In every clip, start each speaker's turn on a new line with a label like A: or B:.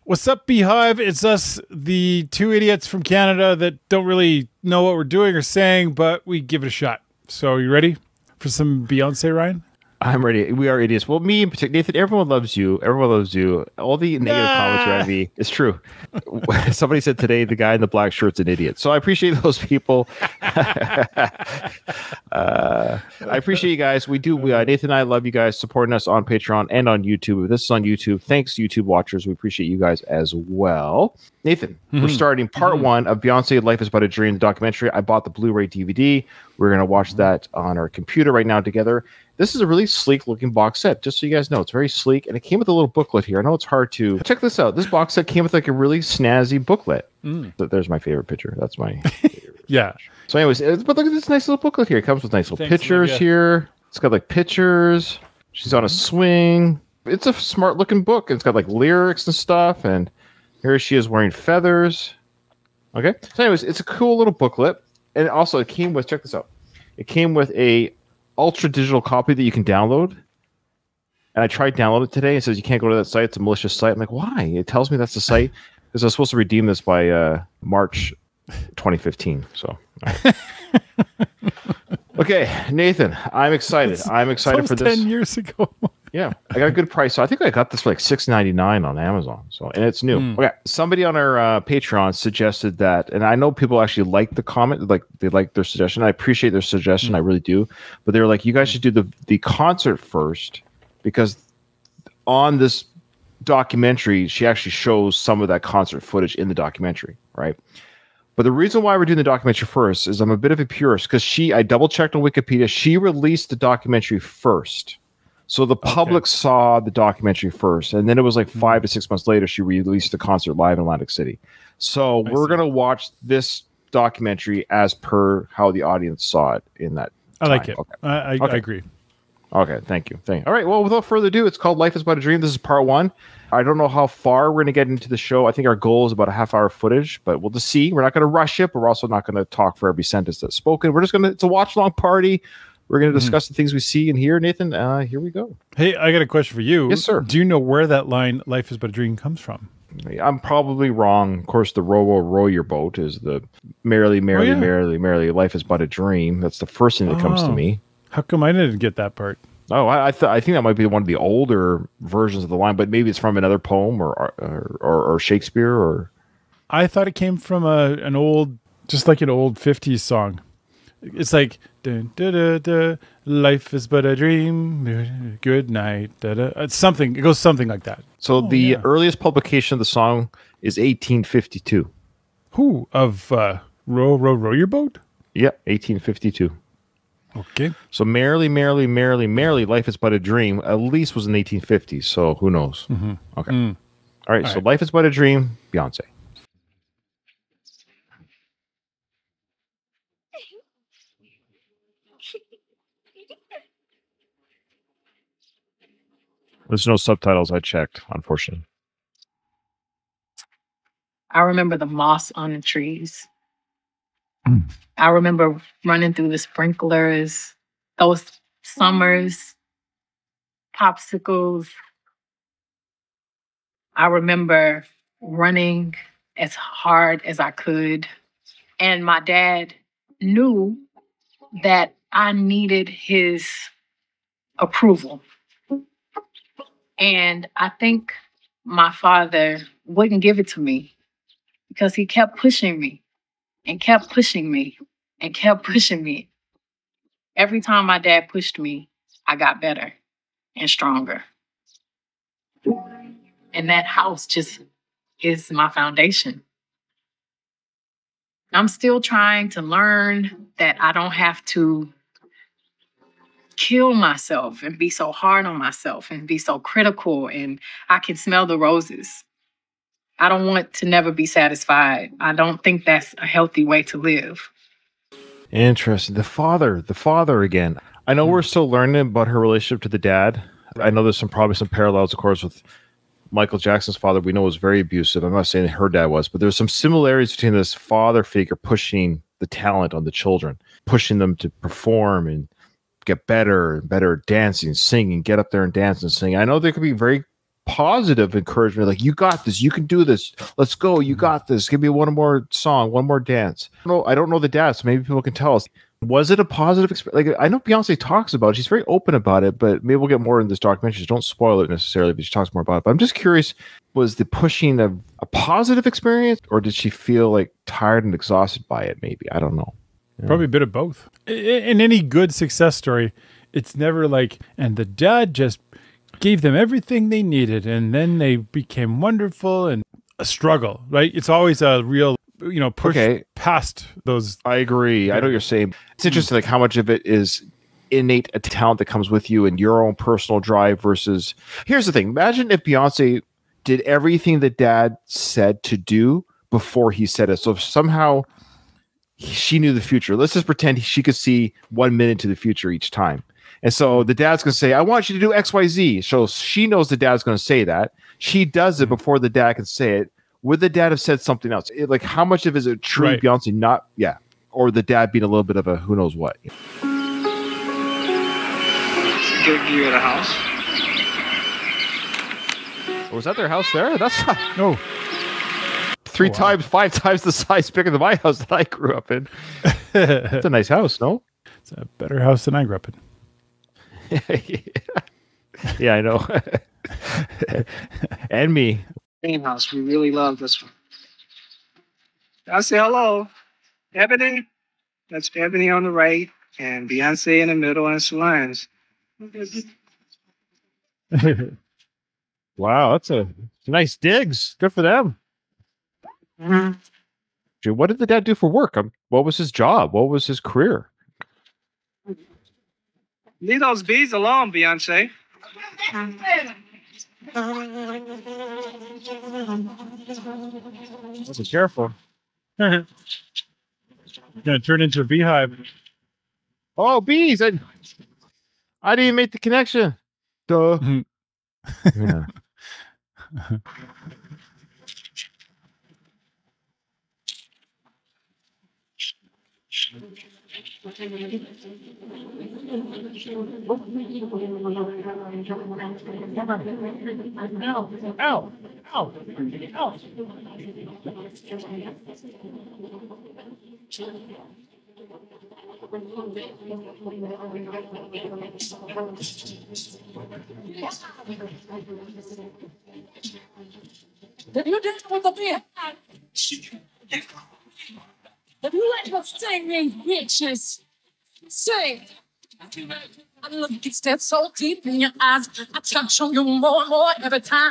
A: What's up, Beyhive? It's us, the two idiots from Canada that don't really know what we're doing or saying, but we give it a shot. So, you ready for some Beyonce, Ryan?
B: I'm ready. We are idiots. Well, me in particular, Nathan, everyone loves you. Everyone loves you. All the negative comments around me. It's true. Somebody said today the guy in the black shirt's an idiot. So I appreciate those people. I appreciate you guys. We do. Nathan and I love you guys supporting us on Patreon and on YouTube. If this is on YouTube, thanks, YouTube watchers. We appreciate you guys as well. Nathan, we're starting part one of Beyonce, Life is But a Dream, the documentary. I bought the Blu-ray DVD. We're going to watch that on our computer right now together. This is a really sleek looking box set, just so you guys know. It's very sleek, and it came with a little booklet here. I know it's hard to... Check this out. This box set came with like a really snazzy booklet. There's my favorite picture. That's my favorite.
A: Yeah.
B: So anyways, but look at this nice little booklet here. It comes with nice little pictures here. It's got like pictures. She's on a swing. It's a smart looking book. It's got like lyrics and stuff, and here she is wearing feathers. Okay. So anyways, it's a cool little booklet, and also it came with... Check this out. It came with a ultra digital copy that you can download. And I tried downloading it today. It says you can't go to that site. It's a malicious site. I'm like, why? It tells me that's the site because I was supposed to redeem this by March 2015. So, okay, Nathan, I'm excited. I'm excited for this.
A: 10 years ago.
B: Yeah, I got a good price. So I think I got this for like $6.99 on Amazon. So, and it's new. Okay, somebody on our Patreon suggested that, and I know people actually like the comment, like they like their suggestion. I appreciate their suggestion, I really do. But they were like, you guys should do the concert first, because on this documentary, she actually shows some of that concert footage in the documentary, right? But the reason why we're doing the documentary first is I'm a bit of a purist because I double checked on Wikipedia. She released the documentary first. So the public saw the documentary first, and then it was like 5 to 6 months later, she released the concert live in Atlantic City. So we're going to watch this documentary as per how the audience saw it in that time.
A: I like it. Okay. I agree.
B: Okay, thank you. All right, well, without further ado, it's called Life is But a Dream. This is part one. I don't know how far we're going to get into the show. I think our goal is about a half-hour footage, but we'll just see. We're not going to rush it, but we're also not going to talk for every sentence that's spoken. We're just going to, it's a watch-along party. We're going to discuss the things we see and hear. Nathan, here we go.
A: Hey, I got a question for you.
B: Yes, sir.
A: Do you know where that line, Life is But a Dream, comes from?
B: I'm probably wrong. Of course, the row your boat is the merrily, life is but a dream. That's the first thing that comes to me.
A: How come I didn't get that part?
B: Oh, I think that might be one of the older versions of the line, but maybe it's from another poem or Shakespeare or...
A: I thought it came from an old 50s song. It's like, dun, dun, dun, dun, life is but a dream, good night. Da, da. It's something. It goes something like that.
B: So the earliest publication of the song is 1852.
A: Who? Of Row Your Boat?
B: Yep, 1852.
A: Okay.
B: So merrily, life is but a dream. At least was in the 1850s. So who knows? Okay. All right. So Life is But a Dream, Beyonce. There's no subtitles. I checked, unfortunately.
C: I remember the moss on the trees. I remember running through the sprinklers, those summers, popsicles. I remember running as hard as I could. And my dad knew that I needed his approval. And I think my father wouldn't give it to me because he kept pushing me and kept pushing me and kept pushing me. Every time my dad pushed me, I got better and stronger. And that house just is my foundation. I'm still trying to learn that I don't have to kill myself and be so hard on myself and be so critical, and I can smell the roses. I don't want to never be satisfied. I don't think that's a healthy way to live.
B: Interesting. The father again. I know we're still learning about her relationship to the dad. I know there's probably some parallels, of course, with Michael Jackson's father. We know was very abusive. I'm not saying her dad was, but there's some similarities between this father figure pushing the talent on the children, pushing them to perform and get better and better at dancing, singing, get up there and dance and sing. I know there could be very positive encouragement, like, you got this, you can do this, let's go, you got this, give me one more song, one more dance. I don't know the dad, so maybe people can tell us. Was it a positive experience? Like, I know Beyonce talks about it. She's very open about it, but maybe we'll get more in this documentary. So don't spoil it necessarily, but she talks more about it. But I'm just curious, was the pushing a positive experience, or did she feel like tired and exhausted by it? Maybe. I don't know. Yeah.
A: Probably a bit of both. In any good success story, it's never like, and the dad just gave them everything they needed, and then they became wonderful, and a struggle, right? It's always a real, push past those.
B: I agree. I know what you're saying. It's interesting, like, how much of it is innate a talent that comes with you and your own personal drive versus. Here's the thing. Imagine if Beyonce did everything the dad said to do before he said it. So if somehow she knew the future, let's just pretend she could see 1 minute to the future each time. And so the dad's going to say, I want you to do X, Y, Z. So she knows the dad's going to say that. She does it before the dad can say it. Would the dad have said something else? Like, how much of it is it true right. Beyonce not? Yeah. Or the dad being a little bit of a who knows what.
D: Good view of the house.
B: Was that their house there? That's not.
A: No.
B: 5 times the size bigger than my house that I grew up in. It's a nice house, no?
A: It's a better house than I grew up in.
B: Yeah, I know. And me.
D: House, we really love this one. I'll say hello. Ebony. That's Ebony on the right, and Beyonce in the middle, and Solange.
B: Wow, that's a nice digs. Good for them. Mm-hmm. What did the dad do for work? What was his job? What was his career?
D: Leave those bees alone, Beyonce.
A: Be careful. You're gonna turn into a beehive.
B: Oh, bees! I didn't even make the connection. Duh. Yeah. Ow! Ow! Ow!
E: You didn't with the beer. If you let her sing these bitches, sing. I look, it's that so deep in your eyes. I touch on you more and more every time.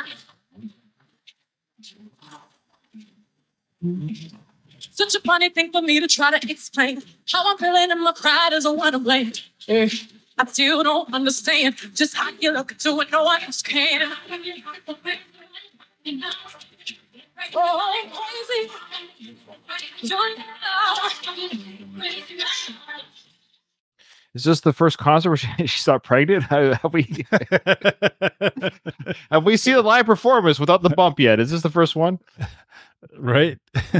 E: Such a funny thing for me to try to explain how I'm feeling, and my pride is a one to blame. I still don't understand just how you look into it. No one else can. Oh, I'm crazy.
B: Is this the first concert where she got pregnant? Have we seen a live performance without the bump yet? Is this the first one?
A: Right.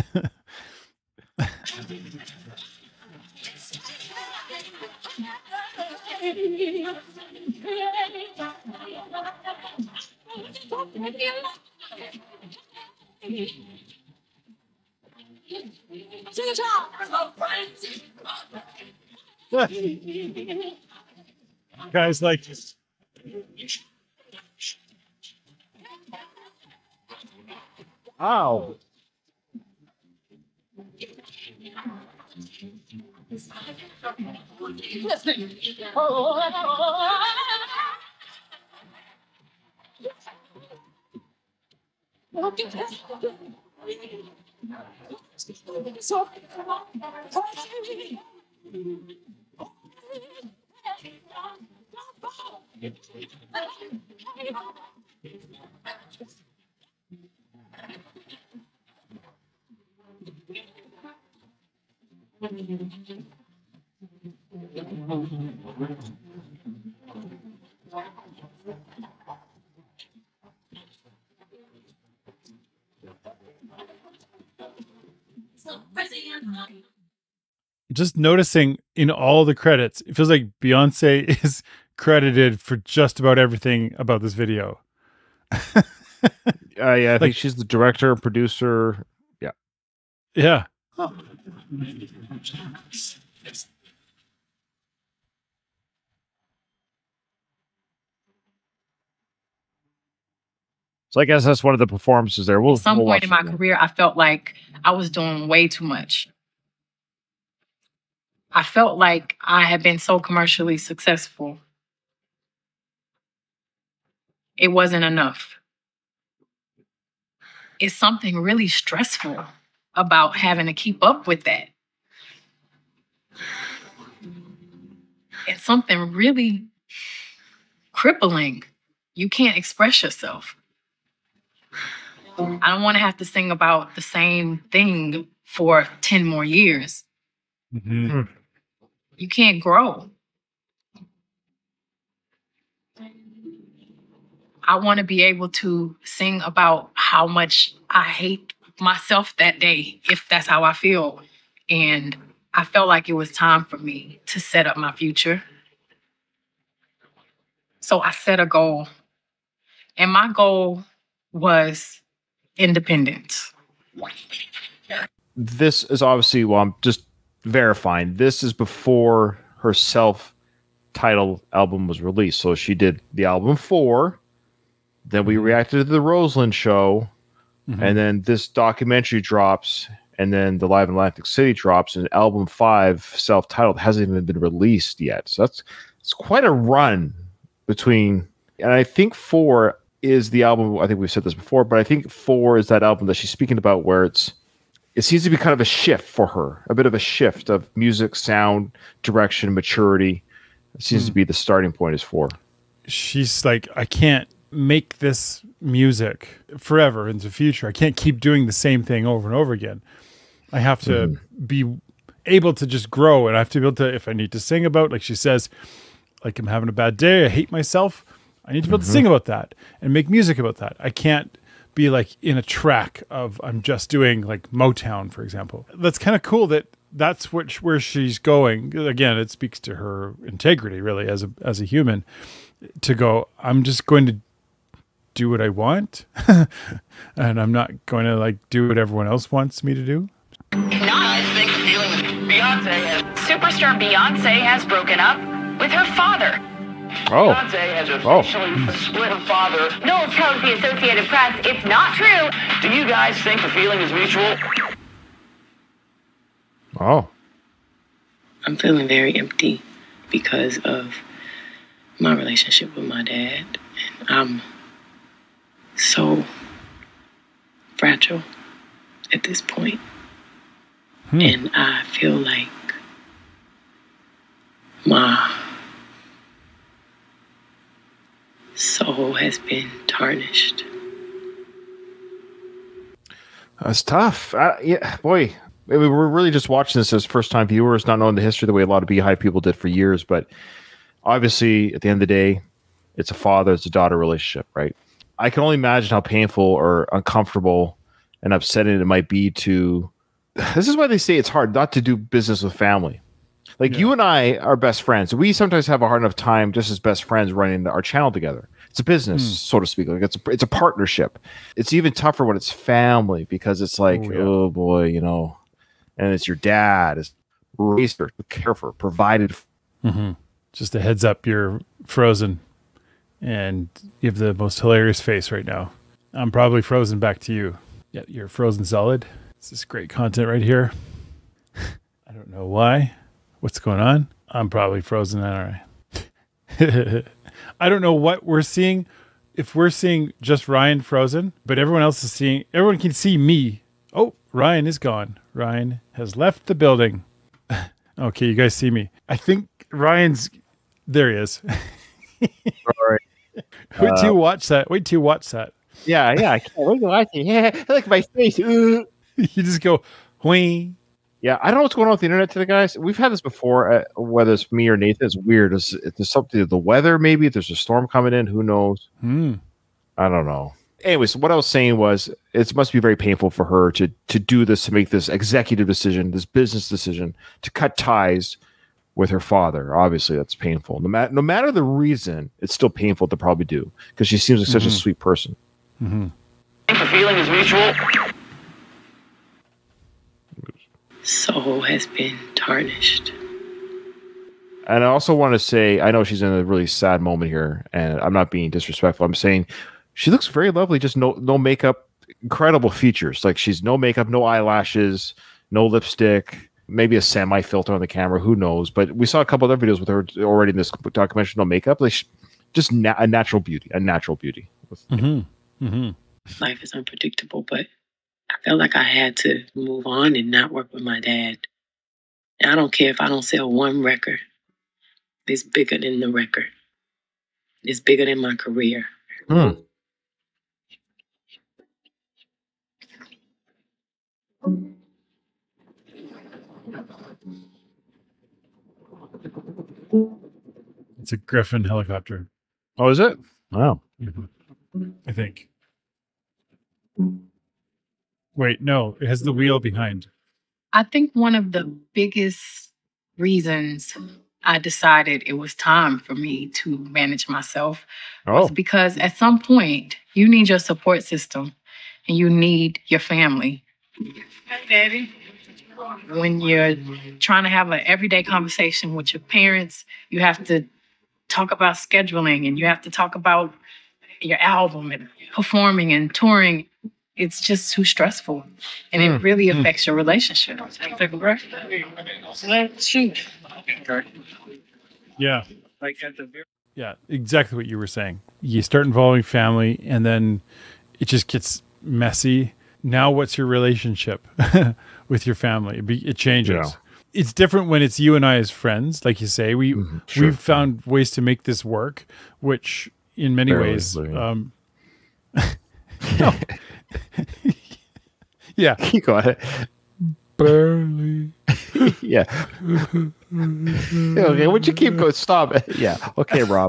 A: Guys like this.
B: Ow.
A: Just noticing in all the credits, it feels like Beyonce is credited for just about everything about this video.
B: Yeah, I think she's the director, producer. Yeah.
A: Yeah.
E: Oh.
B: So I guess that's one of the performances there.
C: At some point in my career, I felt like I was doing way too much. I felt like I had been so commercially successful. It wasn't enough. It's something really stressful about having to keep up with that. It's something really crippling. You can't express yourself. I don't want to have to sing about the same thing for 10 more years.
A: Mm-hmm.
C: You can't grow. I want to be able to sing about how much I hate myself that day, if that's how I feel. And I felt like it was time for me to set up my future. So I set a goal. And my goal was independence.
B: This is obviously, well, I'm just verifying, this is before her self-titled album was released. So she did the album 4, then we reacted to the Roseland show, and then this documentary drops, and then the Live in Atlantic City drops, and album 5, self-titled, hasn't even been released yet. So it's quite a run between, and I think 4 is the album, I think we've said this before, but I think 4 is that album that she's speaking about where it seems to be kind of a shift for her, a bit of a shift of music, sound, direction, maturity. It seems to be the starting point is 4.
A: She's like, I can't make this music forever into the future. I can't keep doing the same thing over and over again. I have to be able to just grow, and I have to be able to, if I need to sing about, like she says, like I'm having a bad day, I hate myself, I need to be able to sing about that and make music about that. I can't be like in a track of I'm just doing like Motown, for example. That's kind of cool that that's where she's going. Again, it speaks to her integrity really as a human to go, I'm just going to do what I want and I'm not going to like do what everyone else wants me to do.
F: Superstar Beyonce has broken up with her father.
B: Oh.
F: Beyonce has officially split her father. Knowles tells the Associated Press it's not true. Do you guys think the feeling is mutual?
B: Oh.
G: I'm feeling very empty because of my relationship with my dad. And I'm so fragile at this point. And I feel like my soul has been tarnished.
B: That's tough. Yeah, boy. I mean, we're really just watching this as first-time viewers, not knowing the history the way a lot of Beyhive people did for years. But obviously, at the end of the day, it's a father, it's a daughter relationship, right? I can only imagine how painful or uncomfortable and upsetting it might be to... This is why they say it's hard not to do business with family. Like, you and I are best friends. We sometimes have a hard enough time just as best friends running our channel together. It's a business, so to speak. Like it's a partnership. It's even tougher when it's family because it's like, oh boy, you know, and it's your dad, it's raised her, cared for, provided.
A: Just a heads up, you're frozen and you have the most hilarious face right now. I'm probably frozen back to you. Yeah, you're frozen solid. This is great content right here. I don't know why. What's going on? I'm probably frozen. All right. I don't know what we're seeing. If we're seeing just Ryan frozen, but everyone else is seeing, everyone can see me. Oh, Ryan is gone. Ryan has left the building. Okay, you guys see me. I think Ryan's, there he is.
B: All right.
A: Wait till you watch that. Wait till you watch that.
B: Yeah, I can't wait to watch it. Yeah, I like my face.
A: You just go, whee.
B: Yeah, I don't know what's going on with the internet today, guys. We've had this before, whether it's me or Nathan. It's weird. If there's something to the weather, maybe. If there's a storm coming in, who knows? I don't know. Anyways, what I was saying was it must be very painful for her to do this, to make this executive decision, this business decision, to cut ties with her father. Obviously, that's painful. No matter the reason, it's still painful to probably do because she seems like such a sweet person.
F: The feeling is mutual.
G: Soul has been tarnished.
B: And I also want to say, I know she's in a really sad moment here, and I'm not being disrespectful. I'm saying she looks very lovely, just no makeup, incredible features. Like she's no makeup, no eyelashes, no lipstick, maybe a semi filter on the camera, who knows? But we saw a couple other videos with her already in this documentary, no makeup. Like just a natural beauty,
G: Life is unpredictable, but I felt like I had to move on and not work with my dad. And I don't care if I don't sell one record. It's bigger than the record. It's bigger than my career.
A: It's a Griffin helicopter,
B: Oh, is it? Wow.
A: I think. Wait, no, it has the wheel behind.
C: I think one of the biggest reasons I decided it was time for me to manage myself was because at some point you need your support system and you need your family. Hey, Daddy. When you're trying to have an everyday conversation with your parents, you have to talk about scheduling and you have to talk about your album and performing and touring. It's just too stressful. And it really affects your relationship. Take a breath. Shoot.
A: Yeah. Yeah, exactly what you were saying. You start involving family and then it just gets messy. Now what's your relationship with your family? It changes. Yeah. It's different when it's you and I as friends. Like you say, we've found ways to make this work, which in many ways... yeah.
B: You got it.
A: Barely.
B: Yeah. Okay, would you keep going? Stop it. Yeah. Okay, Rob.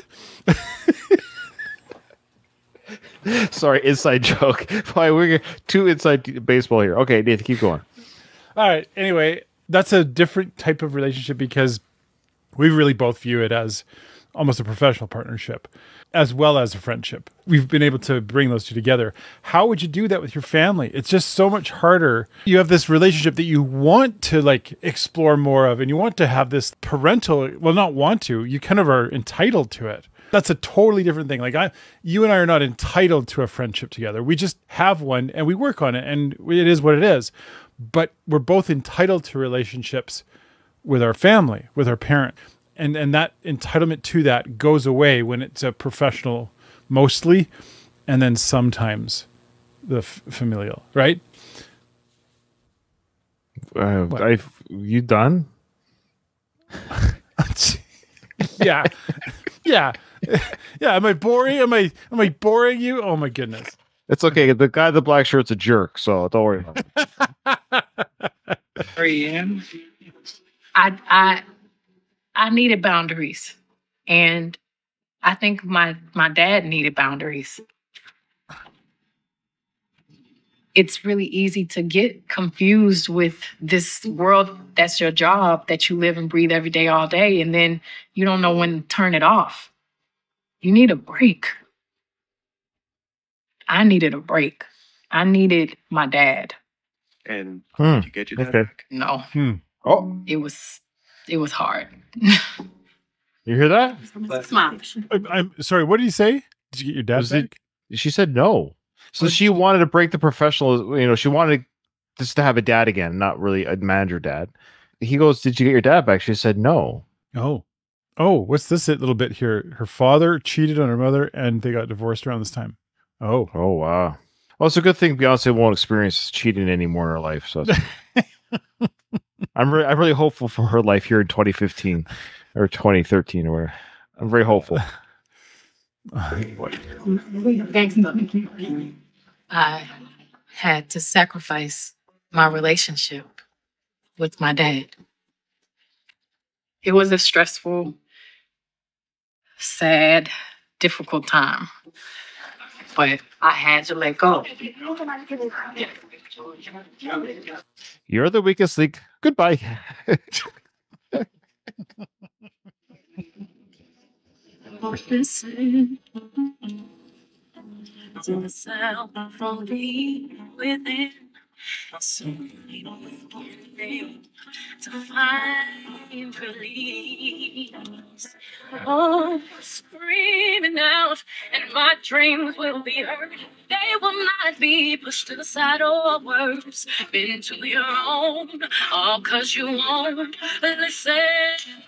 B: Sorry, inside joke. Why we're too inside baseball here. Okay, Nathan, keep going.
A: All right. Anyway, that's a different type of relationship because we really both view it as almost a professional partnership as well as a friendship. We've been able to bring those two together. How would you do that with your family? It's just so much harder. You have this relationship that you want to like explore more of, and you want to have this parental, well, not want to, you kind of are entitled to it. That's a totally different thing. Like you and I are not entitled to a friendship together. We just have one and we work on it and it is what it is. But we're both entitled to relationships with our family, with our parent. And that entitlement to that goes away when it's a professional mostly, and then sometimes the familial, right?
B: You done?
A: Yeah. Yeah. Yeah. Am I boring? Am I boring you? Oh my goodness.
B: It's okay. The guy in the black shirt's a jerk, so don't worry about it.
D: 3 a.m.
C: I needed boundaries. And I think my dad needed boundaries. It's really easy to get confused with this world that's your job, that you live and breathe every day, all day, and then you don't know when to turn it off. You need a break. I needed a break. I needed my dad.
D: And did you get your dad back?
C: No.
B: Oh.
C: It was hard.
B: You hear that?
C: Smile.
A: I'm sorry, what did you say? Did you get your dad back?
B: She said no. So she wanted to break the professional, she wanted just to have a dad again, not really a manager dad. He goes, "Did you get your dad back?" She said no.
A: Oh, what's this little bit here? Her father cheated on her mother and they got divorced around this time. Oh,
B: wow. Well, it's a good thing Beyonce won't experience cheating anymore in her life. So I'm really hopeful for her life here in 2015 or 2013 or whatever. I'm very hopeful.
C: I had to sacrifice my relationship with my dad. It was a stressful, sad, difficult time. But I had to let go.
B: You're the weakest link. Goodbye.
E: Listen to the sound from deep within. Soon you will be to find release. Oh, screaming out, and my dreams will be heard. They will not be pushed to the side or worse. Been to your own, all 'cause you won't listen.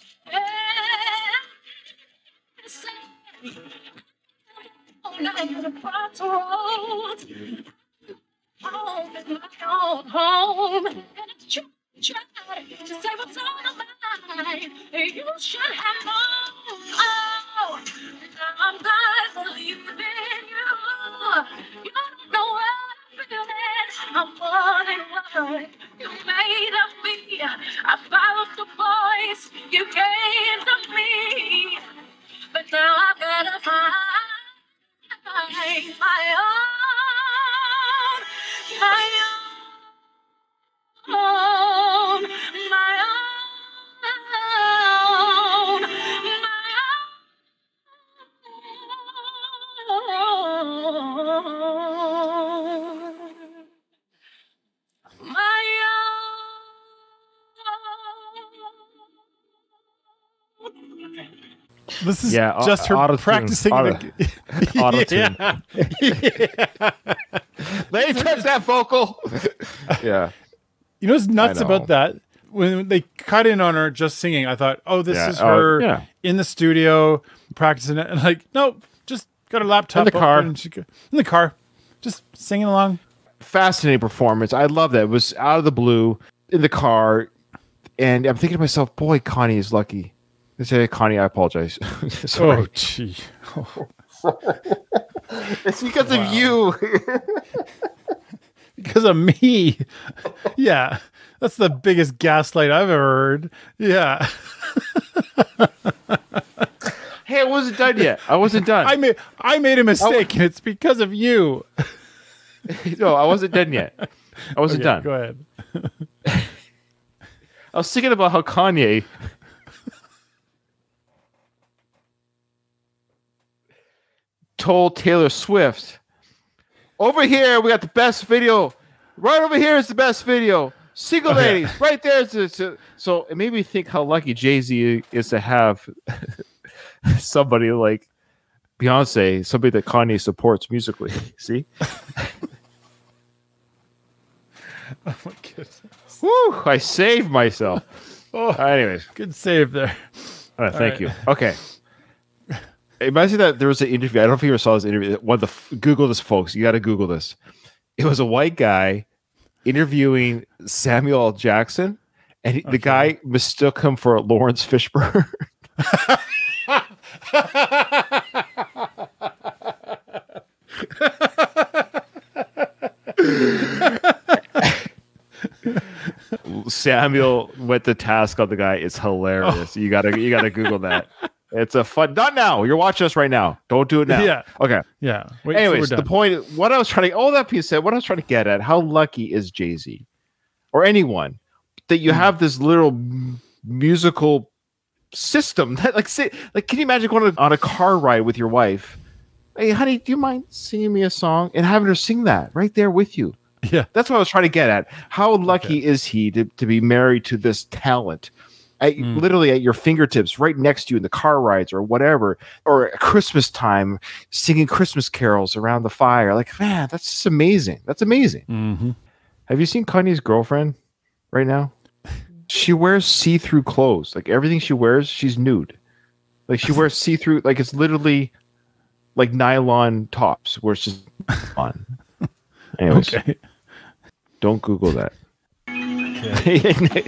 E: Listen. Now the crossroads. Home is my own home. And it's true. Try to say what's on my mind. You should have known. Oh, now I'm not believing you. You don't know what I'm feeling. I'm wanting what you made of me. I followed the voice you gave to me. But now I've gotta find my own, my own, my own, my own.
A: This is just her
B: auto-tune.
A: practicing the
B: Auto-tune.
A: Yeah.
B: Let me touch that vocal. Yeah.
A: You know what's nuts
B: I know.
A: about that? When they cut in on her just singing, I thought, oh, this is her in the studio practicing it. And like, nope, just got her laptop
B: In the car.
A: in the car, just singing along.
B: Fascinating performance. I love that. It was out of the blue in the car. And I'm thinking to myself, boy, Connie is lucky. I say, Connie, I apologize. Sorry.
A: Oh, gee.
B: It's because of you.
A: Because of me. Yeah. That's the biggest gaslight I've ever heard. Yeah.
B: Hey, I wasn't done yet. I wasn't done.
A: I made a mistake, and it's because of you.
B: No, I wasn't done yet. I wasn't done.
A: Go ahead.
B: I was thinking about how Kanye told Taylor Swift, over here we got the best video. Right over here is the best video. Single ladies, right there. So it made me think how lucky Jay-Z is to have somebody like Beyonce, somebody that Kanye supports musically. See?
A: Oh my goodness.
B: Woo! I saved myself.
A: Oh,
B: anyways,
A: good save there.
B: Thank you. Okay. Imagine that there was an interview. I don't know if you ever saw this interview. Google this, folks. You got to Google this. It was a white guy interviewing Samuel L. Jackson, and the guy mistook him for Lawrence Fishburne. Samuel went to task on the guy. It's hilarious. You gotta Google that. It's a fun. Not now. You're watching us right now. Don't do it now.
A: Yeah.
B: Okay.
A: Yeah.
B: Anyways, the point. What I was trying to. All that being said, what I was trying to get at. How lucky is Jay-Z, or anyone, that you have this little musical system that, can you imagine going on a car ride with your wife? Hey, honey, do you mind singing me a song and having her sing that right there with you?
A: Yeah.
B: That's what I was trying to get at. How lucky is he to be married to this talent? Literally at your fingertips, right next to you in the car rides or whatever, or at Christmas time, singing Christmas carols around the fire. Like, man, that's just amazing. That's amazing.
A: Mm-hmm.
B: Have you seen Kanye's girlfriend right now? She wears see-through clothes. Like everything she wears, she's nude. Like she wears see-through, like it's literally like nylon tops where it's just on. Anyways, don't Google that. Okay.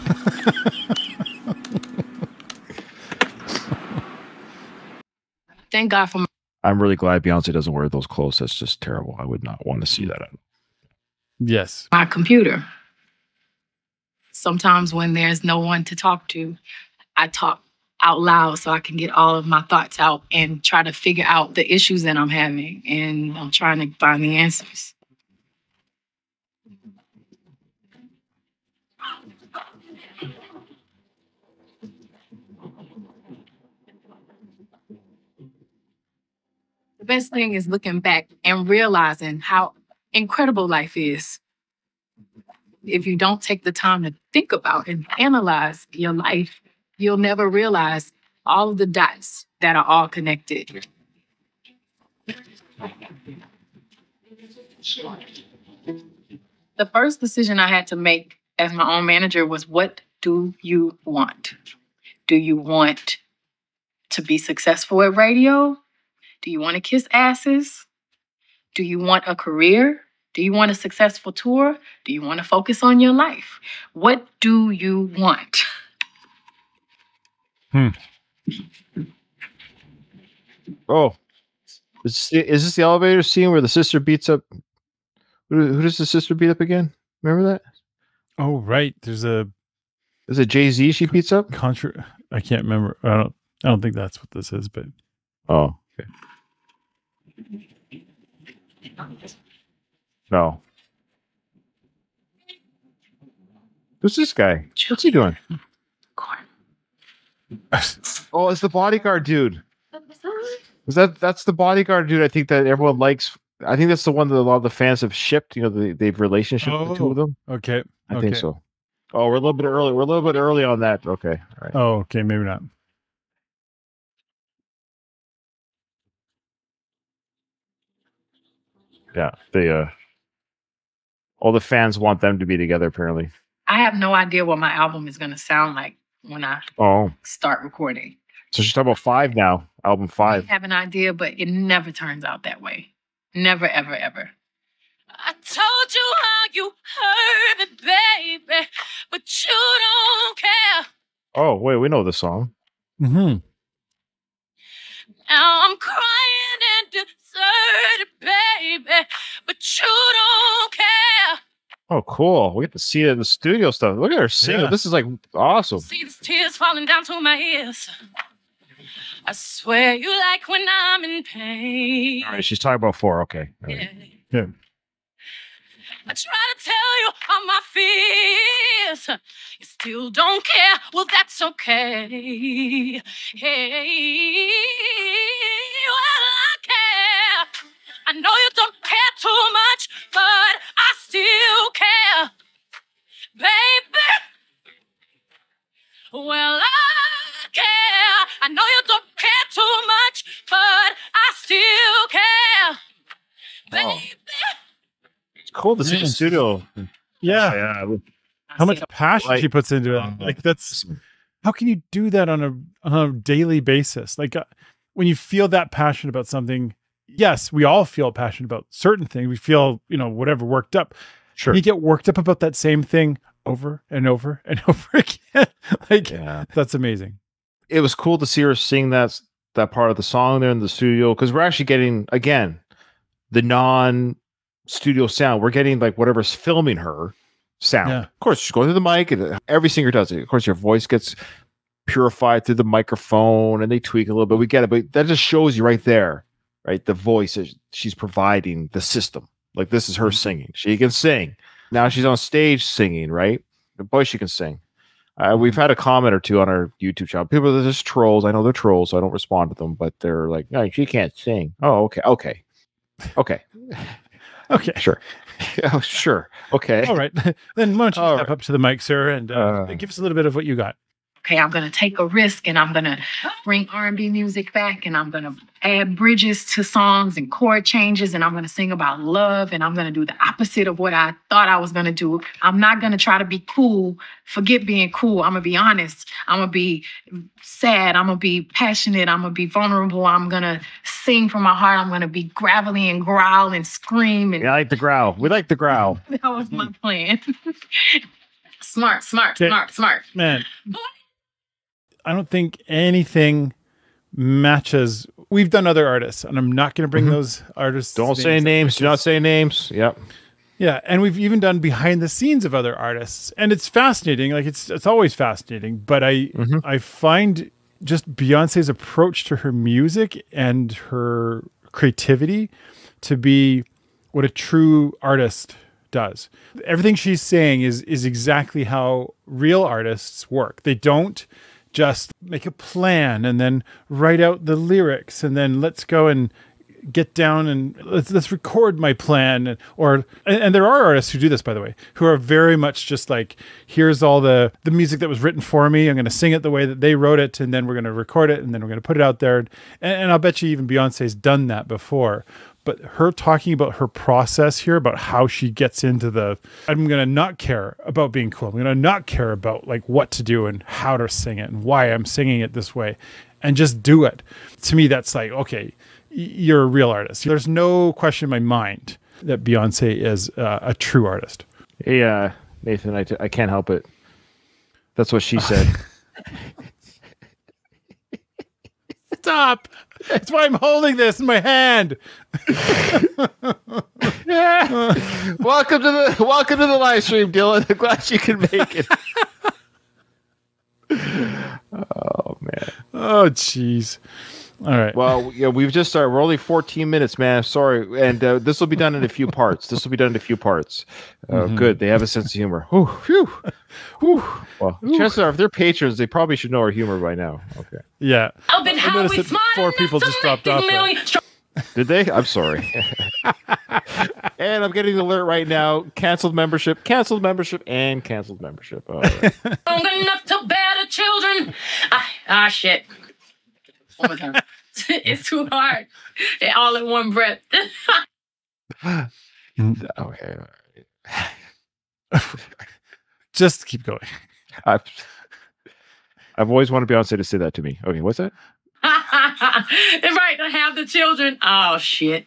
C: Thank God for
B: I'm really glad Beyonce doesn't wear those clothes. That's just terrible. I would not want to see that.
A: Yes.
C: my computer. Sometimes when there's no one to talk to, I talk out loud so I can get all of my thoughts out and try to figure out the issues that I'm having. And I'm trying to find the answers. The best thing is looking back and realizing how incredible life is. If you don't take the time to think about and analyze your life, you'll never realize all of the dots that are all connected. The first decision I had to make as my own manager was, what do you want? Do you want to be successful at radio? Do you want to kiss asses? Do you want a career? Do you want a successful tour? Do you want to focus on your life? What do you want?
B: Oh, is this the elevator scene where the sister beats up? Who does the sister beat up again? Remember that?
A: Oh, right. There's a
B: Is it Jay-Z she beats up?
A: I can't remember. I don't think that's what this is, but
B: Oh, okay. No. Who's this guy? What's he doing? Oh, it's the bodyguard dude. That's the bodyguard dude? I think that everyone likes. I think that's the one that a lot of the fans have shipped. You know, they've relationship the two of them.
A: Okay.
B: I think so. Oh, we're a little bit early. We're a little bit early on that. Okay. All right.
A: Oh, okay. Maybe not.
B: Yeah. All the fans want them to be together, apparently.
C: I have no idea what my album is going to sound like when I start recording.
B: So she's talking about 5 now. Album 5.
C: I have an idea, but it never turns out that way. Never, ever, ever.
E: I told you how you hurt me, baby, but you don't care.
B: Oh, wait, we know the song.
A: Mm-hmm.
E: Now I'm crying and deserted, baby, but you don't care.
B: Oh, cool. We get to see it in the studio stuff. Look at her singing.
A: Yeah.
B: This is like awesome.
E: See these tears falling down to my ears. I swear you like when I'm in pain.
B: All right, she's talking about 4. Okay. All right.
A: Yeah.
E: I try to tell you all my fears. You still don't care. Well, that's okay. Hey, well, I care. I know you don't care too much, but I still care. Baby, well, I care. I know you don't care too much, but I still care. Baby.
B: It's cool to see the studio.
A: Yeah. How much passion she puts into it. Like that's, how can you do that on a daily basis? Like when you feel that passionate about something, yes, we all feel passionate about certain things. We feel, whatever, worked up.
B: Sure.
A: You get worked up about that same thing over and over and over again. That's amazing.
B: It was cool to see her sing that part of the song there in the studio, because we're actually getting, again, the non-studio sound. We're getting like whatever's filming her sound.
A: Yeah.
B: Of course, she's going through the mic, and every singer does it. Of course, your voice gets purified through the microphone, and they tweak a little bit. We get it, but that just shows you right there, right? The voice she's providing the system. Like, this is her singing. She can sing. Now she's on stage singing, right? Boy, she can sing. We've had a comment or two on our YouTube channel. People are just trolls. I know they're trolls, so I don't respond to them, but they're like, no, she can't sing. Oh, okay. Okay. Sure. Oh, sure. Okay.
A: All right. Then why don't you step up to the mic, sir, and give us a little bit of what you got.
C: Okay, I'm going to take a risk, and I'm going to bring R&B music back, and I'm going to add bridges to songs and chord changes, and I'm going to sing about love, and I'm going to do the opposite of what I thought I was going to do. I'm not going to try to be cool. Forget being cool. I'm going to be honest. I'm going to be sad. I'm going to be passionate. I'm going to be vulnerable. I'm going to sing from my heart. I'm going to be gravelly and growl and scream. And
B: I like the growl. We like the growl.
C: That was my plan. Smart.
A: Man, I don't think anything matches. We've done other artists, and I'm not going to bring those artists.
B: Don't say names. Do not say names. Yep.
A: Yeah, and we've even done behind the scenes of other artists, and it's fascinating. Like it's always fascinating. But I find just Beyonce's approach to her music and her creativity to be what a true artist does. Everything she's saying is exactly how real artists work. They don't just make a plan and then write out the lyrics and then let's go and get down and let's record my plan. And there are artists who do this, by the way, who are very much just like, here's all the music that was written for me. I'm going to sing it the way that they wrote it, and then we're going to record it, and then we're going to put it out there. And I'll bet you even Beyonce's done that before. But her talking about her process here, about how she gets into I'm going to not care about being cool. I'm going to not care about like what to do and how to sing it and why I'm singing it this way, and just do it. To me, that's like, okay, you're a real artist. There's no question in my mind that Beyonce is a true artist.
B: Hey, Nathan, I can't help it. That's what she said.
A: Stop. That's why I'm holding this in my hand.
B: Yeah. Welcome to the live stream, Dylan. I'm glad you can make it. Oh man.
A: Oh jeez. All right.
B: Well, yeah, we've just started. We're only 14 minutes, man. Sorry, and this will be done in a few parts. Good. They have a sense of humor. Whew, whew, whew. Well, chances are, if they're patrons, they probably should know our humor by now. Okay.
A: Yeah.
E: I've been how we smart
A: 4 people just dropped off.
B: Did they? I'm sorry. And I'm getting the alert right now. Canceled membership, and canceled membership. All right.
E: Strong enough to bear the children. Shit. One more time. It's too hard. All in one breath.
B: Okay.
A: Just keep going.
B: I've always wanted Beyonce to say that to me. Okay, what's that?
E: Right, to have the children. Oh, shit.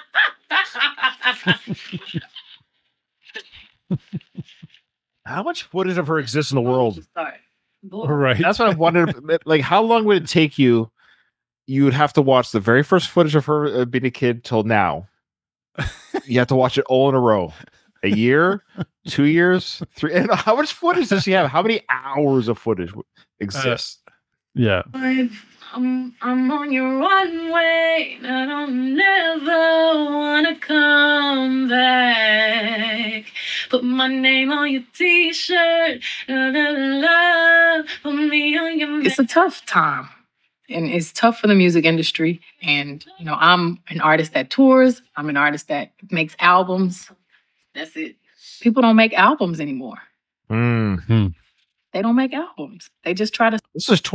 B: How much footage of her exists in the world?
A: Right.
B: That's what I wondered. Like, how long would it take you? You would have to watch the very first footage of her being a kid till now. You have to watch it all in a row. A year, 2 years, 3. And how much footage does she have? How many hours of footage exists?
A: Yeah.
E: I'm on your runway. I don't never wanna come back. Put my name on your t-shirt. Love, put me on your. It's a tough time. And it's tough for the music industry. And, you know, I'm an artist that tours. I'm an artist that makes albums. That's it. People don't make albums anymore.
B: Mm-hmm.
E: They don't make albums. They just try to.
B: This is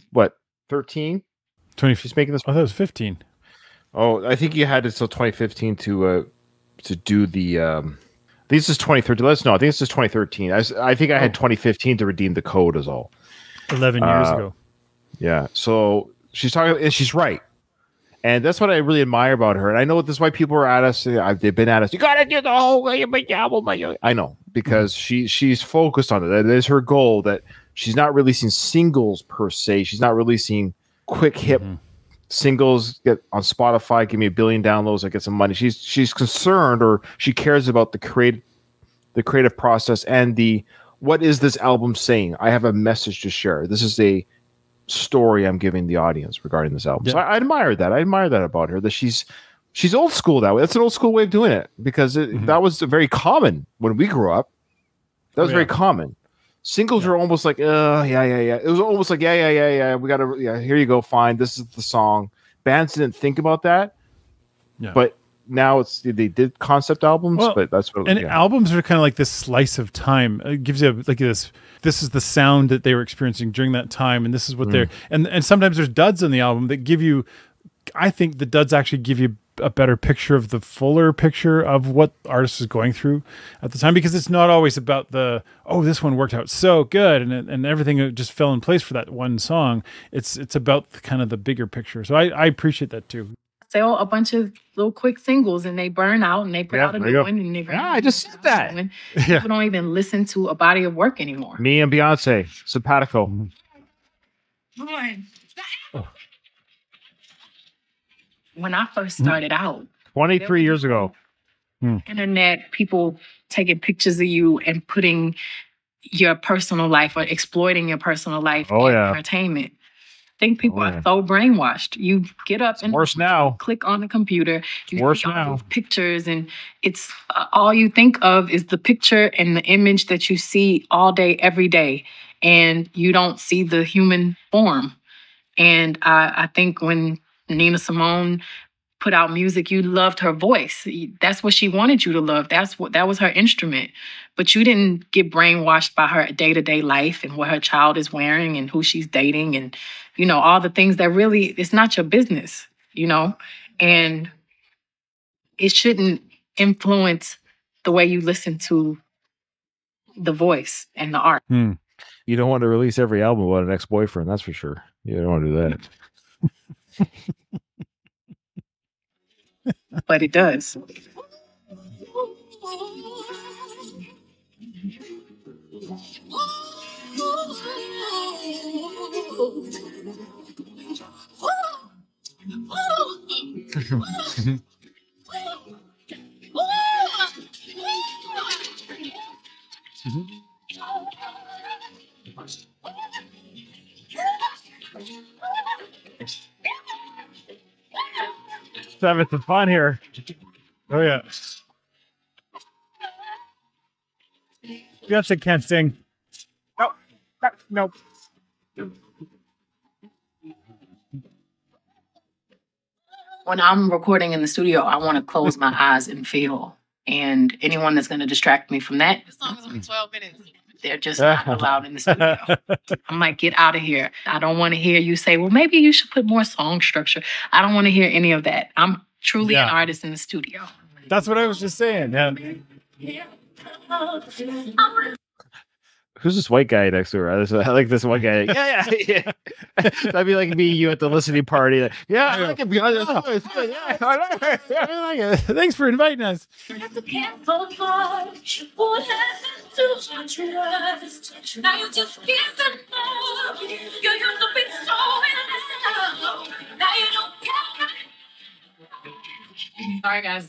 B: 13?
A: 20.
B: She's making this.
A: Oh, that was 15.
B: Oh, I think you had until 2015 to do the. I think this is 2013. Let's know. I think this is 2013. I think I had 2015 to redeem the code as all.
A: 11 years ago.
B: Yeah. So she's talking, and she's right. And that's what I really admire about her. And I know this is why people are at us. They've been at us. You got to do the whole album. I know, because she's focused on it. That is her goal, that she's not releasing singles per se. She's not releasing quick hit singles, get on Spotify, give me 1 billion downloads, I get some money. She's concerned, or she cares about the creative process and what is this album saying? I have a message to share. This is a story I'm giving the audience regarding this album. Yeah. So I admire that. I admire that about her, that she's old school that way. That's an old school way of doing it, because that was very common when we grew up. That was very common. Singles were almost like, yeah. It was almost like, yeah. We got to, here you go. Fine. This is the song. Bands didn't think about that. Yeah. But now they did concept albums, but that's what.
A: And albums are kind of like this slice of time. It gives you like this is the sound that they were experiencing during that time, and this is what they're and sometimes there's duds on the album that give you. I think the duds actually give you a better picture of the fuller picture of what the artist is going through at the time, because it's not always about this one worked out so good and everything just fell in place for that one song. It's about kind of the bigger picture. So I appreciate that too.
C: Sell a bunch of little quick singles and they burn out and they put out a new one and they
B: I just said that.
C: People don't even listen to a body of work anymore.
B: Me and Beyonce, simpatico.
C: When I first started out,
B: 23 years ago,
C: internet, people taking pictures of you and putting your personal life or exploiting your personal life in entertainment. I think people are so brainwashed. You get up and
B: worse now.
C: Click on the computer. You
B: worse now.
C: Pictures, and it's all you think of is the picture and the image that you see all day, every day, and you don't see the human form. And I think when Nina Simone put out music, you loved her voice. That's what she wanted you to love. That was her instrument. But you didn't get brainwashed by her day-to-day life and what her child is wearing and who she's dating and, you know, all the things that really, it's not your business, you know? And it shouldn't influence the way you listen to the voice and the art.
B: You don't want to release every album about an ex-boyfriend, that's for sure. You don't want to do that.
C: But it does.
A: Having some fun here. Oh yeah. Beyonce can't sing. Nope.
C: When I'm recording in the studio, I want to close my eyes and feel. And anyone that's going to distract me from that,
E: The song's only 12 minutes.
C: they're just not allowed in the studio. I'm like, get out of here. I don't want to hear you say, well, maybe you should put more song structure. I don't want to hear any of that. I'm truly an artist in the studio.
A: That's what I was just saying. Yeah.
B: Who's this white guy next to her? I like this white guy. Yeah. That'd be like me, you at the listening party. Like, I like it.
A: Yeah. Thanks for inviting us.
C: Sorry, guys.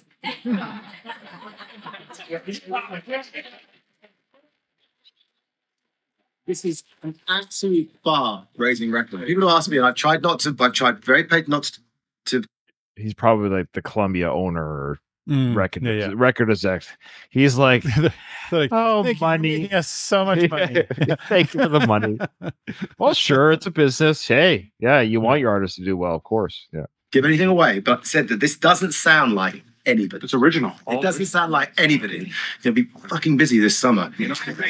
H: This is an absolute bar-raising record. People ask me, and I've tried very paid not to.
B: He's probably like the Columbia owner or record exec. He's like,
A: like,
B: oh,
A: thank
B: money.
A: You for making us so much money.
B: Thank you for the money. Well, sure, it's a business. Hey, yeah, you want your artist to do well, of course. Yeah.
H: Give anything away, but said that this doesn't sound like anybody.
I: It's original.
H: It doesn't sound like anybody. You'll be fucking busy this summer. You know.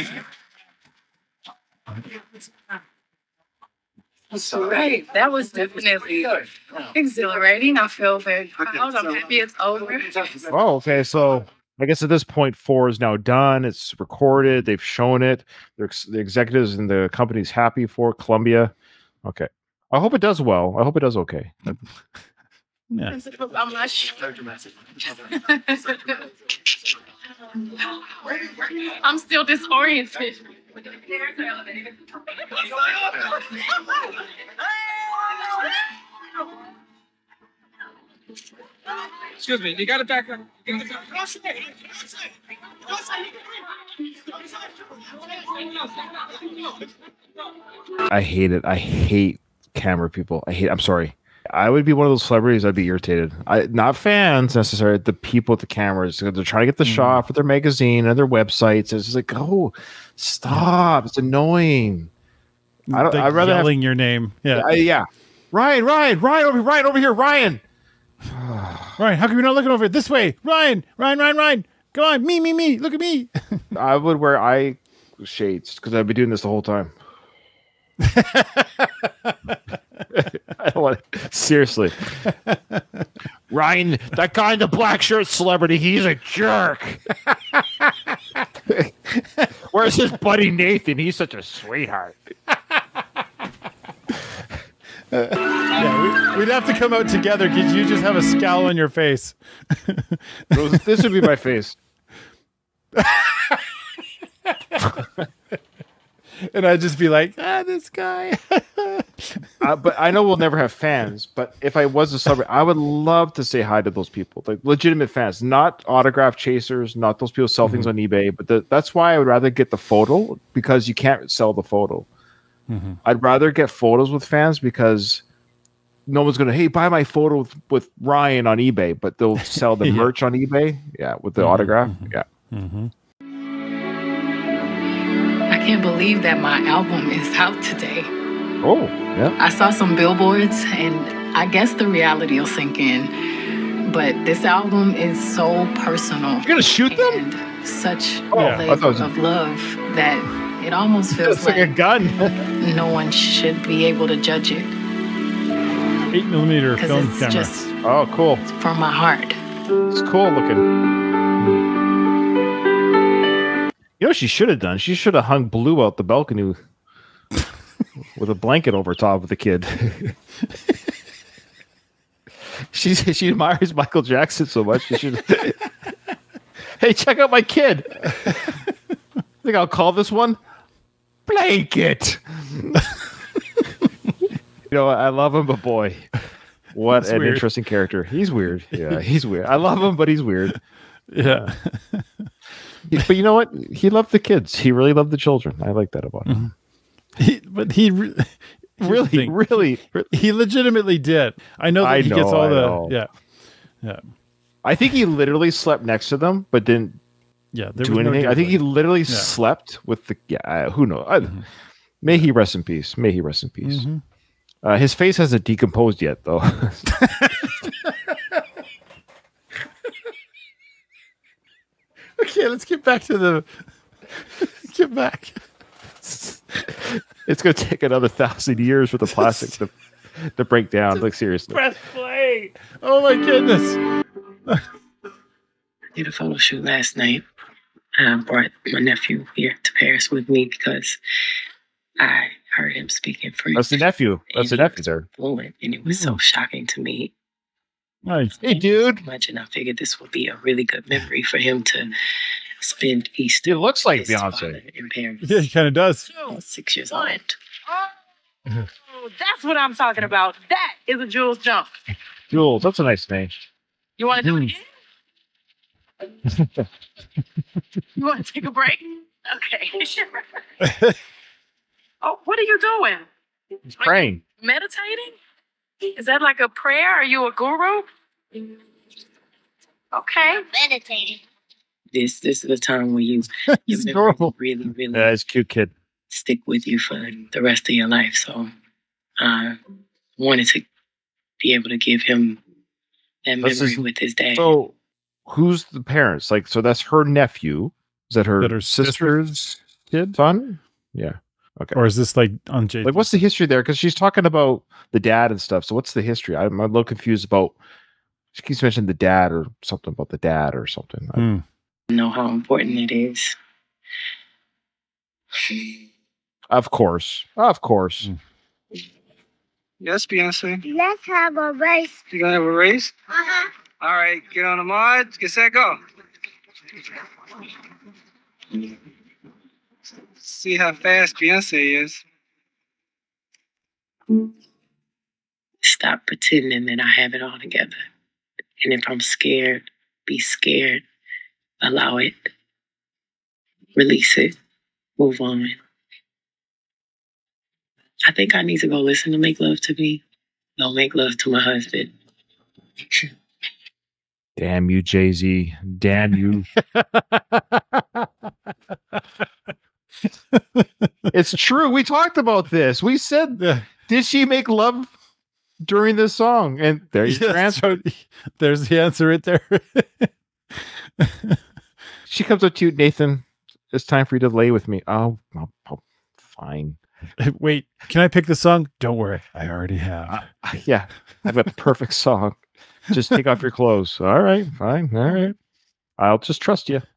C: Right. That was definitely exhilarating. I feel very proud. I'm happy it's over.
B: Oh, okay. So I guess at this point, 4 is now done. It's recorded. They've shown it. The executives and the company's happy for Columbia. Okay. I hope it does well. I hope it does okay.
A: Yeah.
C: I'm not sure. I'm still disoriented.
I: Excuse me, you got it back up.
B: I hate it. I hate camera people. I'm sorry. I would be one of those celebrities. I'd be irritated. Not fans necessarily. The people with the cameras. They're trying to get the shot for their magazine and their websites. It's just like, oh, stop! It's annoying. I'd rather
A: yelling your name. Yeah.
B: Yeah. Ryan, over here, Ryan.
A: Ryan, how come you're not looking over this way? Ryan. Come on, me. Look at me.
B: I would wear eye shades because I'd be doing this the whole time. I don't want to, seriously. Ryan, that guy in the black shirt celebrity, he's a jerk. Where's his buddy Nathan? He's such a sweetheart.
A: Yeah, we'd have to come out together because you just have a scowl on your face.
B: This would be my face.
A: And I'd just be like, this guy.
B: But I know we'll never have fans. But if I was a celebrity, I would love to say hi to those people, like legitimate fans, not autograph chasers, not those people sell things on eBay. But that's why I would rather get the photo, because you can't sell the photo. I'd rather get photos with fans because no one's going to, hey, buy my photo with Ryan on eBay, but they'll sell the merch on eBay. Yeah, with the autograph. Yeah.
C: I can't believe that my album is out today.
B: Oh, yeah.
C: I saw some billboards, and I guess the reality will sink in. but this album is so personal.
B: You're gonna shoot them?
C: And such
A: Yeah,
C: a labor of love that it almost feels
B: It's like a gun.
C: no one should be able to judge it.
A: 8mm film
C: It's
A: camera.
C: just
B: Oh, cool.
C: from my heart.
B: It's cool looking. You know what she should have done? She should have hung Blue out the balcony with a blanket over top of the kid. She admires Michael Jackson so much. She should. Hey, check out my kid. I think I'll call this one Blanket. I love him, but boy, what
A: That's
B: an
A: weird.
B: interesting character. He's weird. Yeah, he's weird. I love him, but he's weird.
A: Yeah.
B: But you know what? He loved the kids. He really loved the children. I like that about him.
A: He
B: Really.
A: he legitimately did. I know that he gets all the yeah.
B: I think he literally slept next to them, but didn't
A: Yeah, there
B: do
A: was no
B: anything. I think he
A: diddling.
B: literally slept with the. Yeah, who knows? May he rest in peace. May he rest in peace. His face hasn't decomposed yet, though.
A: Okay, let's get back to the. Get back.
B: It's going to take another 1,000 years for the plastic to break down. Like, seriously.
A: Press play. Oh my goodness.
G: Did a photo shoot last night. I brought my nephew here to Paris with me because I heard him speaking French.
B: That's the nephew. That's the nephew there.
G: Fluent, and it was so shocking to me.
A: Nice.
B: Hey, dude.
G: Much, and I figured this would be a really good memory for him to spend Easter.
B: It looks like
G: with his
B: Beyonce.
G: father in Paris.
A: Yeah, he kind of does.
G: 6 years old.
J: Oh, that's what I'm talking about. That is a Jules jump.
B: Jules, that's a nice name.
J: You want to do it again? You want to take a break? Okay. Oh, what are you doing?
B: He's praying.
J: Meditating? Is that like a prayer? Are you a guru? Okay.
E: Meditating.
G: This is the time where your
A: He's
G: memory
A: adorable.
G: really
B: Yeah, he's a cute kid.
G: stick with you for the rest of your life. So I wanted to be able to give him that
B: This
G: memory
B: is-
G: with his dad.
B: So, who's the parents? Like, so that's her nephew. Is that her,
A: That her
B: sister's kid? Son? Yeah. Okay.
A: Or is this like on J?
B: Like, what's the history there? Because she's talking about the dad and stuff. So, what's the history? I'm a little confused about. She keeps mentioning the dad or something about the dad or something.
A: Hmm.
G: I know how important it is.
B: Of course. Of course.
D: Yes, Beyonce.
E: Let's have a race.
D: You gonna have a race?
E: Uh-huh.
D: All right, get on the mod. Get set, go. See how fast Beyonce is.
G: Stop pretending that I have it all together. And if I'm scared, be scared. Allow it. Release it. Move on. I think I need to go listen to Make Love to Me. Go make love to my husband.
B: Damn you, Jay-Z. Damn you. It's true. We talked about this. We said, did she make love during this song? And there's your answer.
A: There's the answer right there.
B: She comes up to you, Nathan. It's time for you to lay with me. Oh, fine.
A: Wait, can I pick the song? Don't worry, I already have.
B: Yeah, I've got a perfect song. Just take off your clothes. All right, fine. All right. I'll just trust you.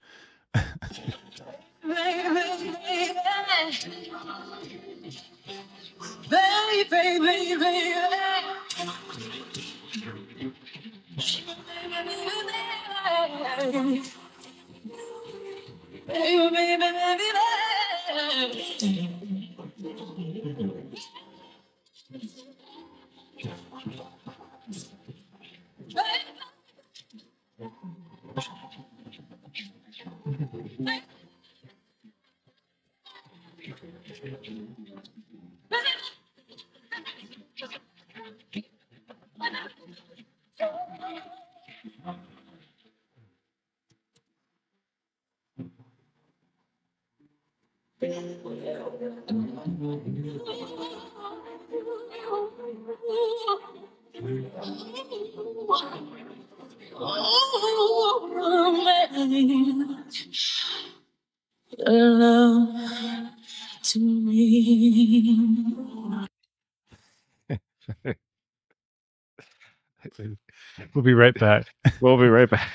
G: Love to me.
A: We'll be right back.
B: We'll be right back.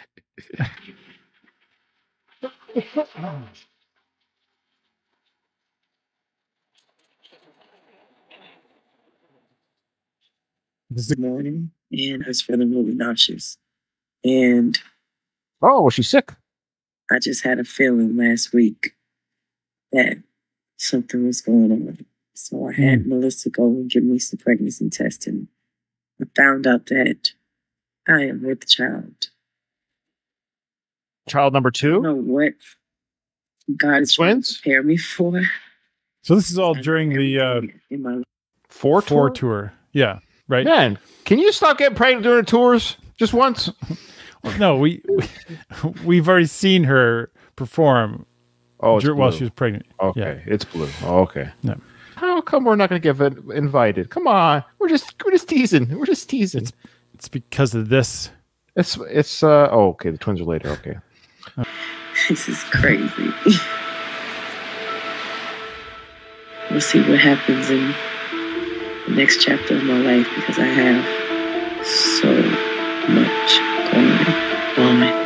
G: This morning, and I was feeling really nauseous. And
B: Oh, was she sick?
G: I just had a feeling last week that something was going on. So I had Melissa go and give me some pregnancy testing. I found out that I am with child.
B: Child number
G: I
B: 2?
G: don't know what God is trying to
B: Twins?
G: prepare me for.
A: So this is all during the
G: In my
B: 4
A: 4
B: tour?
A: tour. Yeah, right.
B: Man, can you stop getting pregnant during tours? Just once?
A: No, we've already seen her perform
B: Oh, it's
A: while
B: blue.
A: she was pregnant.
B: Okay, it's blue. Oh, okay.
A: Yeah.
B: How come we're not going to get invited? Come on, we're just teasing. We're just teasing.
A: It's because of this.
B: It's oh, okay. The twins are later. Okay.
G: This is crazy. We'll see what happens in the next chapter of my life because I have so much going on.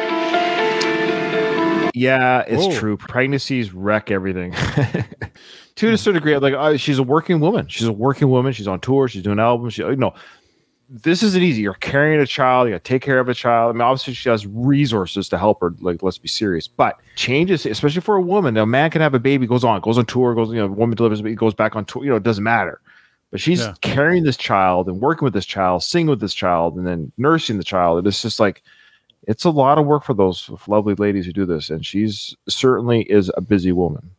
B: Yeah, it's true. Pregnancies wreck everything. To a certain degree, like she's a working woman. She's on tour. She's doing albums. This isn't easy. You're carrying a child. You got to take care of a child. I mean, obviously, she has resources to help her. Like, let's be serious. But changes, especially for a woman. Now, a man can have a baby, goes on tour, woman delivers, goes back on tour. It doesn't matter. But she's carrying this child and working with this child, singing with this child, and then nursing the child. And it's just like, it's a lot of work for those lovely ladies who do this. And she's certainly is a busy woman.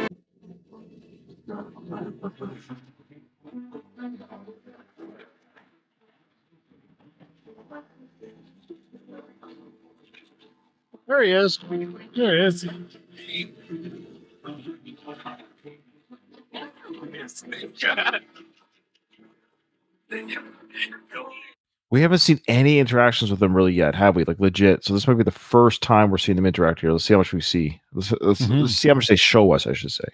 B: There he is.
A: There he is.
B: We haven't seen any interactions with them really yet, have we? Like legit. So this might be the first time we're seeing them interact here. Let's see how much we see. Let's see how much they show us, I should say.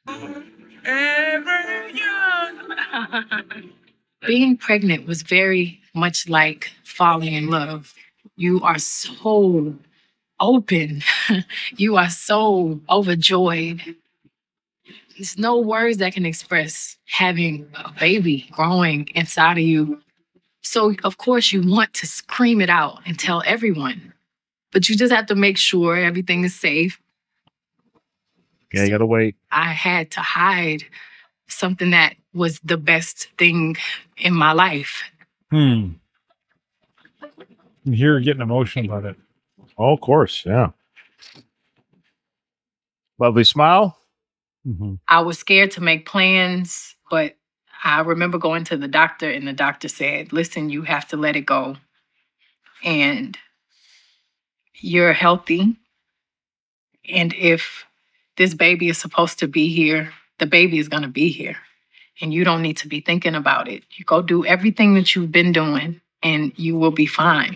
C: Being pregnant was very much like falling in love. You are so open. You are so overjoyed. There's no words that can express having a baby growing inside of you. So, of course, you want to scream it out and tell everyone. But you just have to make sure everything is safe.
B: Yeah, you gotta wait.
C: I had to hide something that was the best thing in my life.
A: You hear her getting emotional about it.
B: Oh, of course, yeah. Lovely smile.
C: I was scared to make plans, but I remember going to the doctor and the doctor said, listen, you have to let it go. And you're healthy. And if this baby is supposed to be here, the baby is going to be here. And you don't need to be thinking about it. You go do everything that you've been doing and you will be fine.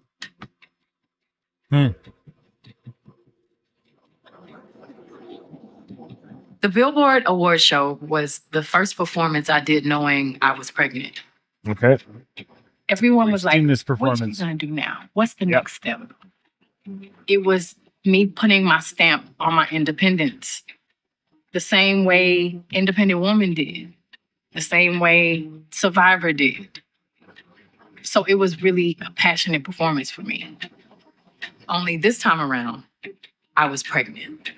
C: The Billboard Award Show was the first performance I did knowing I was pregnant.
B: Okay.
C: Everyone was like,
A: this
C: what are you
A: performance.
C: going to do now? What's the next step? It was me putting my stamp on my independence. The same way Independent Woman did. The same way Survivor did. So it was really a passionate performance for me. Only this time around, I was pregnant.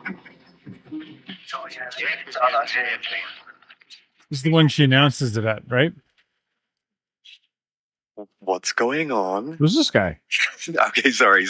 A: This is the one she announces it at, right?
K: What's going on?
B: Who's this guy?
K: Okay, sorry.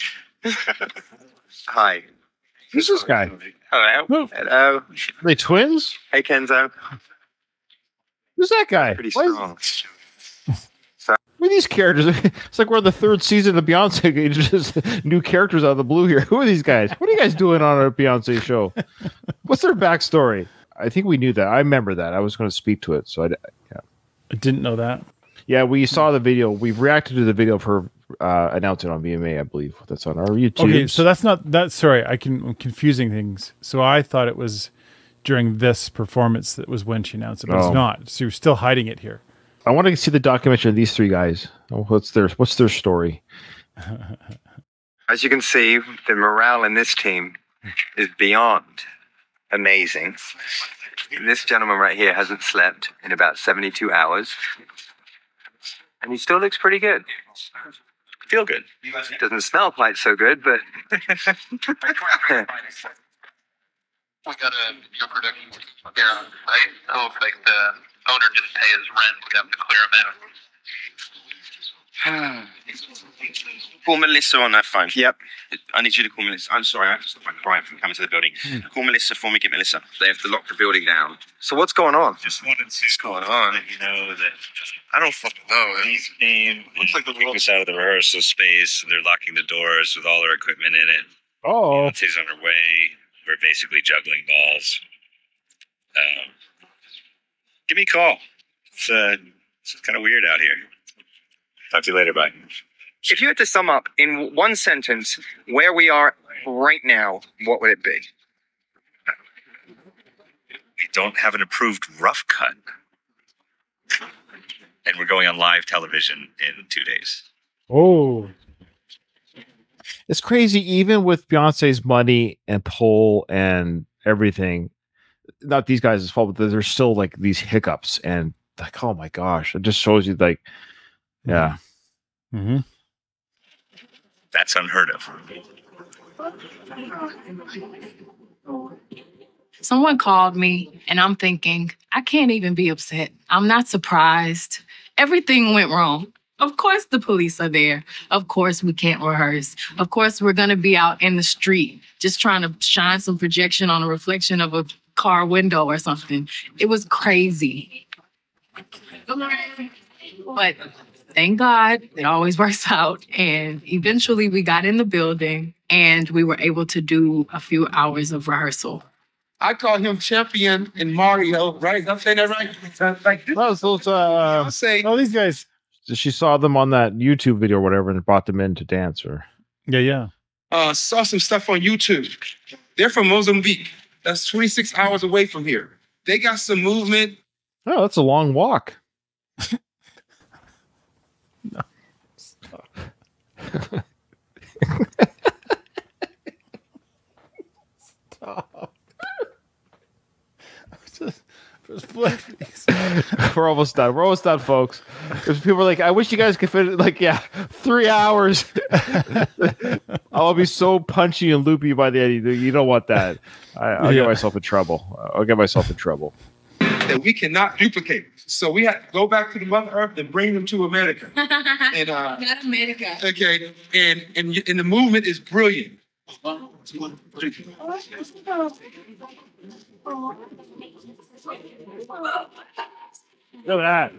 K: Hi.
B: Who's this guy?
K: Hello.
B: Who?
K: Hello.
B: Are they twins?
K: Hey, Kenzo.
B: Who's that guy?
K: Pretty
B: Why is-
K: strong.
B: Who are these characters? It's like we're on the third season of Beyonce. Just new characters out of the blue here. Who are these guys? What are you guys doing on a Beyonce show? What's their backstory? I think we knew that. I remember that. I was going to speak to it. So
A: I didn't know that.
B: Yeah, we saw the video. We've reacted to the video of her announce it on VMA, I believe. That's on our YouTube.
A: Okay, so that's not that. Sorry, I'm confusing things. So I thought it was during this performance that was when she announced it, but it's not. So you're still hiding it here.
B: I want to see the documentary of these three guys. What's their story?
K: As you can see, the morale in this team is beyond amazing. This gentleman right here hasn't slept in about 72 hours. And he still looks pretty good. Feel good. Doesn't smell quite so good, but...
L: We got your production here, right? Oh, like the owner didn't pay his rent, we have to clear him out.
M: Call Melissa on that phone. Yep. I need you to call Melissa. I'm sorry, I have to stop my client from coming to the building. Call Melissa for me, get Melissa. They have to lock the building down.
K: So what's going on?
L: Just wanted to see what's going on. You know that I don't fucking know. He's looks like the world's out of the rehearsal space. They're locking the doors with all our equipment in it.
B: Oh.
L: Beyonce's on her way. We're basically juggling balls. Give me a call. It's kind of weird out here. Talk to you later. Bye.
K: If you had to sum up in one sentence where we are right now, what would it be?
L: We don't have an approved rough cut. And we're going on live television in 2 days.
A: Oh.
B: It's crazy, even with Beyonce's money and pull and everything. Not these guys' fault, but there's still like these hiccups and like, oh my gosh, it just shows you like, yeah.
A: Mm-hmm.
L: That's unheard of.
C: Someone called me and I'm thinking, I can't even be upset. I'm not surprised. Everything went wrong. Of course the police are there. Of course we can't rehearse. Of course we're going to be out in the street just trying to shine some projection on a reflection of a car window or something. It was crazy. But thank God it always works out. And eventually we got in the building and we were able to do a few hours of rehearsal.
I: I call him Champion and Mario, right? I'm saying that right? Like this.
A: Oh, these guys.
B: She saw them on that YouTube video or whatever and brought them in to dance. Or
A: Yeah.
I: Saw some stuff on YouTube. They're from Mozambique. That's 26 hours away from here. They got some movement.
B: Oh, that's a long walk.
A: No. Stop. Stop.
B: We're almost done. We're almost done, folks. Because people are like, I wish you guys could fit like, 3 hours. I'll be so punchy and loopy by the end. You don't want that. I'll get myself in trouble.
I: That we cannot duplicate. So we had to go back to the Mother Earth and bring them to America. And
C: Not America.
I: okay, and the movement is brilliant.
B: Look at that.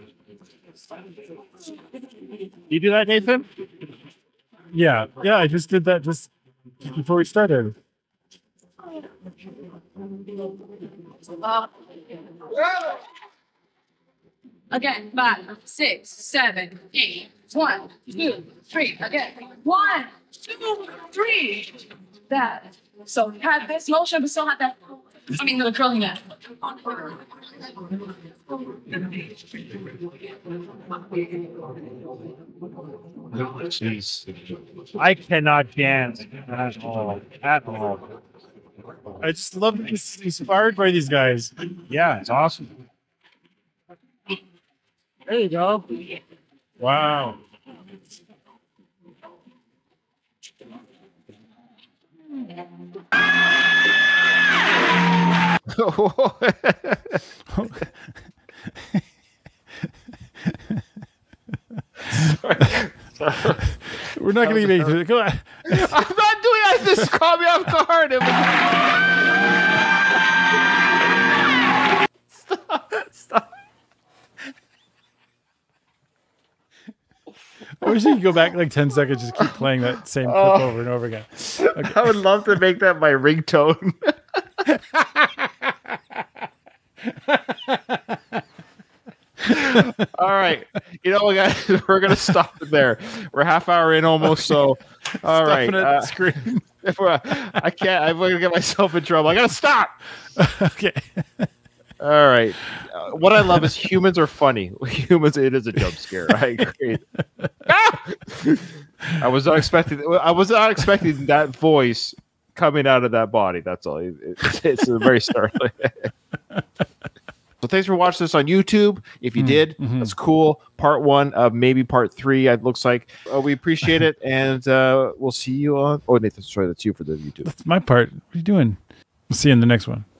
B: You do that, Nathan?
A: Yeah, I just did that just before we started.
J: Again, 5, 6, 7, 8. 1, 2, 3. Again, 1, 2, 3. That. So have this motion, but still have that. I mean, the curling that.
B: Jeez. I cannot dance at all.
A: I just love being inspired by these guys.
B: Yeah, it's awesome.
A: There you go. Wow. We're not going to get into it. Come on.
B: I'm not doing it. This caught me off guard. Stop.
A: I wish you could go back like 10 seconds, just keep playing that same clip over and over again. Okay.
B: I would love to make that my ringtone. All right. You know, guys, we're going to stop it there. We're half hour in almost. So, all right.
A: Screen.
B: I can't. I'm going to get myself in trouble. I got to stop.
A: Okay.
B: All right. What I love is humans are funny. Humans, it is a jump scare. I agree. I was not expecting that voice coming out of that body. That's all. It's very startling. So thanks for watching this on YouTube. If you did, that's cool. Part 1 of maybe part 3. It looks like we appreciate it, and we'll see you on. Oh, Nathan, sorry, that's you for the YouTube.
A: That's my part. What are you doing? We'll see you in the next one.